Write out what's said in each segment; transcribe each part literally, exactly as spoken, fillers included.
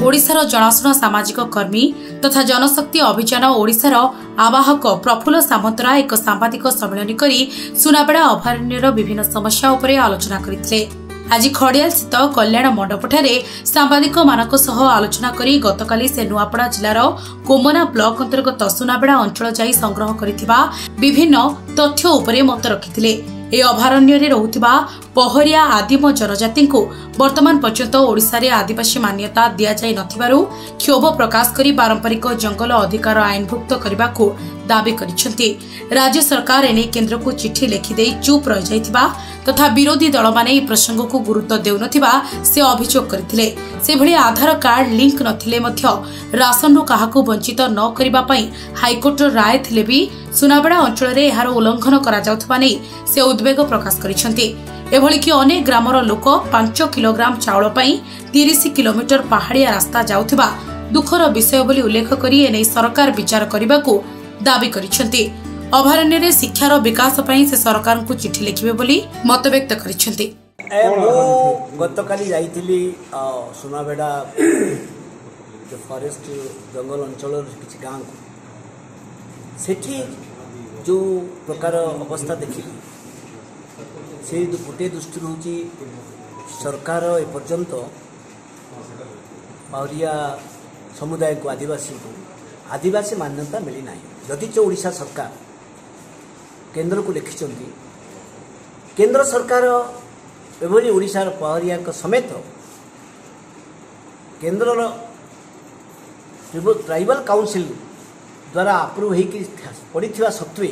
ओडिशार जनाशुना सामाजिक कर्मी तथा जनशक्ति अभियान ओडिशार आवाहक प्रफुल्ल सामंतराय एक सांबादिक सम्मेलन करी सुनाबेड़ा अभयारण्यर विभिन्न समस्या उपरे आलोचना करथिले। आज खड़ियाल स्थित कल्याण मंडपठारे सांबादिक मानक सह आलोचना करी गतकाली से नुआपड़ा जिलार कोमना ब्लॉक अंतर्गत सुनाबेड़ा अंचल जाई संग्रह करिथिबा विभिन्न तथ्य उपरे मत रखिथिले। ए अभयारण्य रहुथिबा पहरिया आदिम जनजाति को वर्तमान पर्यंत ओडिशा रे आदिवासी मान्यता दिया जाय नथिबारु क्षोभ प्रकाश करी पारंपरिक जंगल अधिकार आईनभुक्त करबा को दाबी करिसेंती। राज्य सरकार एने केंद्र को चिट्ठी लिखि देई चुप रह जायथिबा तथा विरोधी दल माने ई प्रसंग को गुरुत्व देउनथिबा से अभियोग करथिले। से भली आधार कार्ड लिंक नथिले मध्य राशन काहाकू वंचित न करिबा पई हाईकोर्ट राय थिले भी सुनाबेड़ा अंचल रे एहार उल्लंघन करा जाउथबा नै से उद्वेग प्रकाश करिसेंती। एभली कि अनेक ग्रामर लोक पांच किलोग्राम चाउल पई तीस किलोमीटर पहाड़िया रास्ता जाउथबा दुखर विषय बोली उल्लेख करी एने सरकार विचार करबा को दाबी करिसेंती। अभयारण्य रे शिक्षार विकास पई से सरकार को चिट्ठी लिखिबे बोली मत व्यक्त करिसेंती। गतकाली जाइथिली सुनाबेड़ा फॉरेस्ट जंगल अंचल किछि गाँव को सेठी जो प्रकार अवस्था देखिली से गोटे दृष्टि हूँ सरकार एपर्यंत पहरिया समुदाय को आदिवासी को आदिवासी मान्यता मिली ना। यदि ओडिशा सरकार केंद्र को लिखिं केंद्र सरकार एभली ओडिशार पहरिया समेत केंद्र ट्राइबल काउंसिल द्वारा अप्रूव होड़ा सत्वे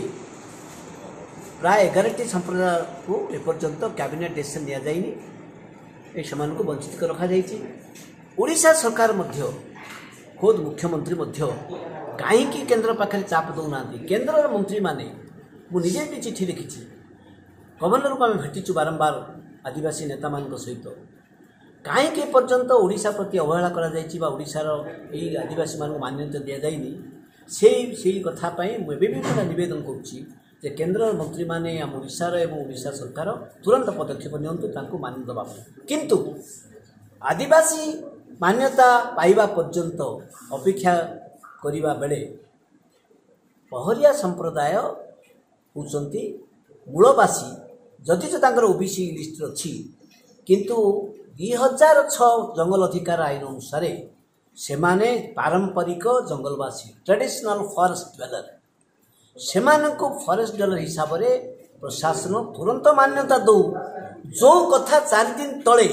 प्राय एगार टी संप्रदाय को एपर्यंत कैबिनेट डिसीजन दिया जाइनी समान को वंचित रखा जाइए। ओडिशा सरकार मध्य खुद मुख्यमंत्री मध्य कहीं केंद्र पाखे चाप दौना केंद्र मंत्री माने मुझे भी चिट्ठी लिखी गवर्नर को आम भेटीचु बारंबार आदिवासी नेता मान सहित कहीं पर्यंत ओडिशा प्रति अवहेला करा आदिवासी मान मान्यता दि जाइनी से कथापाई मुझे नवेदन करुच्ची जे केंद्र मंत्री माने आम ओडिशार एवं ओडिशा सरकार तुरंत पदक्षेप नियंतु मान्य दबा किंतु आदिवासी मान्यता पाइबा पर्यंत अपेक्षा करिबा बेले पहरिया संप्रदाय होउचंती मूलवासी जदि तो तांकर ओबीसी लिस्ट अच्छी किंतु दुई हजार छः जंगल अधिकार आईन अनुसार से माने पारंपरिक जंगलवासी ट्रेडिशनल फॉरेस्ट ड्वेलर से को फॉरेस्ट ड्वेलर हिसाब से प्रशासन तुरंत मान्यता दो जो कथा चार दिन तले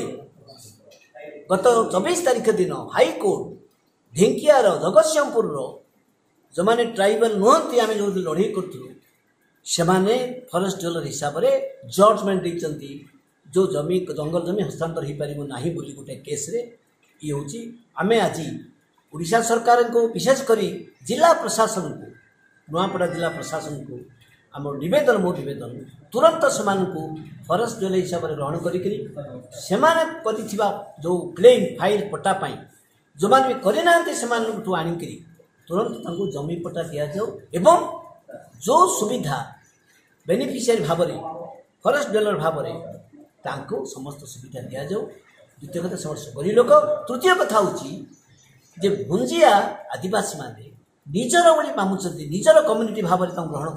गत चौबीस तारीख दिन हाईकोर्ट ढेंकियार जगतसिंहपुर जो मैंने ट्राइबल नुहति आम जो लड़े करूँ से फॉरेस्ट ड्वेलर हिसाब से जजमेंट देती जो जमी जंगल जमी हस्तांतर हो पार ना बोली गोटे केस रे ये हूँ आम आज ओडिशा सरकार को विशेषकर जिला प्रशासन को नुआपड़ा जिला प्रशासन को आम नवेदन मो नवेदन तुरंत से फॉरेस्ट ड्वेलर हिसाब से ग्रहण कर जो क्लेम फाइल पट्टापाई जो मैंने करना से आणिक तुरंत जमी पट्टा दि जाऊ एवं जो सुविधा बेनिफिशियरी भाव में फॉरेस्ट ड्वेलर भाव में तांको समस्त सुविधा दि जाऊ। द्वितीय कथा समस्त गरीब लोक तृतीय कथा हूँ भुंजिया आदिवासी माने निजर बोली मामुचंती निजर कम्युनिटी भाव में ग्रहण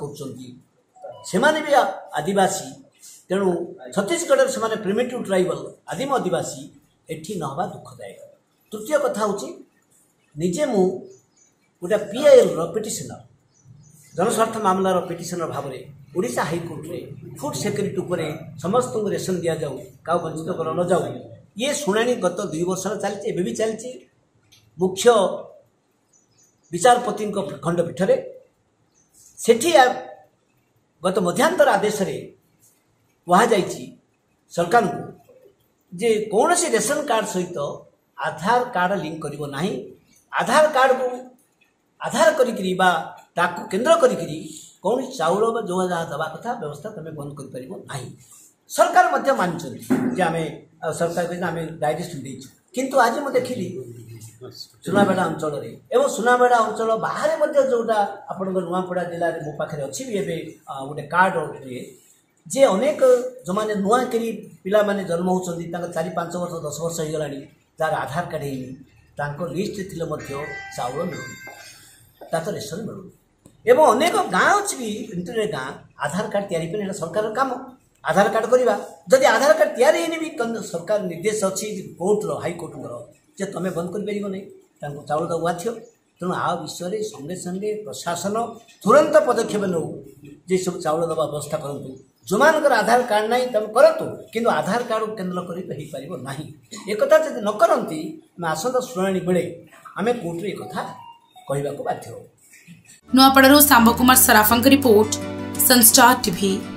कर भी आदिवासी तेणु छत्तीसगढ़ से प्रिमिटिव ट्राइबल आदिम आदिवासी एठी न हवा दुखदायक। तृतीय कथा हूँ निजे मु गोटे पीआईएल पिटिशनर जनस्वार्थ मामलार पिटिशनर भाव में ओडिशा हाईकोर्ट रे फूड सिक्योरिटी उपरे समस्त को रेशन दि जाऊ क्या वंचित कर न जाऊ ये शुणाणी गत दुई वर्ष चलती एवं भी चलती मुख्य विचारपति खंडपीठ रे सेठी गत मध्यांतर आदेश रे कहा जाइछि सरकार को जे कौन सी रेशन कार्ड सहित आधार कार्ड लिंक करिवो नाही आधार कार्ड को आधार करी ताकू केंद्र करी कौन चाउल जो जहाँ दवा कथा व्यवस्था तुम बंद कर सरकार मध्य मानी आम सरकार कह आम डायरेक्शन देचु किंतु आज मुझे देखिली सुनाबेड़ा अंचल एवं सुनाबेड़ा अंचल बाहर जोटा आप नुआपड़ा जिले में मो पाखे अच्छी भी एवं गोटे कार्ड जे अनेक जो मैंने नुआ करी पिला माने जन्म होती चार पांच वर्ष दस वर्ष हो गला तार आधार कार्ड है तांको लिस्ट थिले मध्य चाउल मिलुनी ता तो रेशन मिलुनी एवं अनेक गाँ अच्छी भी इंटरनेट गाँ आधार कार्ड तैयारी पे सरकार काम आधार कार्ड करवा जदि आधार कार्ड तैयारी भी सरकार निर्देश अच्छी कोर्टर हाइकोर्टर जे तुम बंद कर पार नहीं चाउल दवा बाध्य तेणु आ विषय संगे संगे प्रशासन तुरंत पदक्षेप नौ जे सब चाउल दवा व्यवस्था करूँ जो मान आधार कार्ड ना तुम करूँ कि आधार कार्ड केन्द्र कर ना एक जब न करती आसंता शुणाणी बेले आम कोर्टे एक कहवाक बाध्य हो। नुआपड़ारू Samb Kumar Sarafa report Sunstar TV.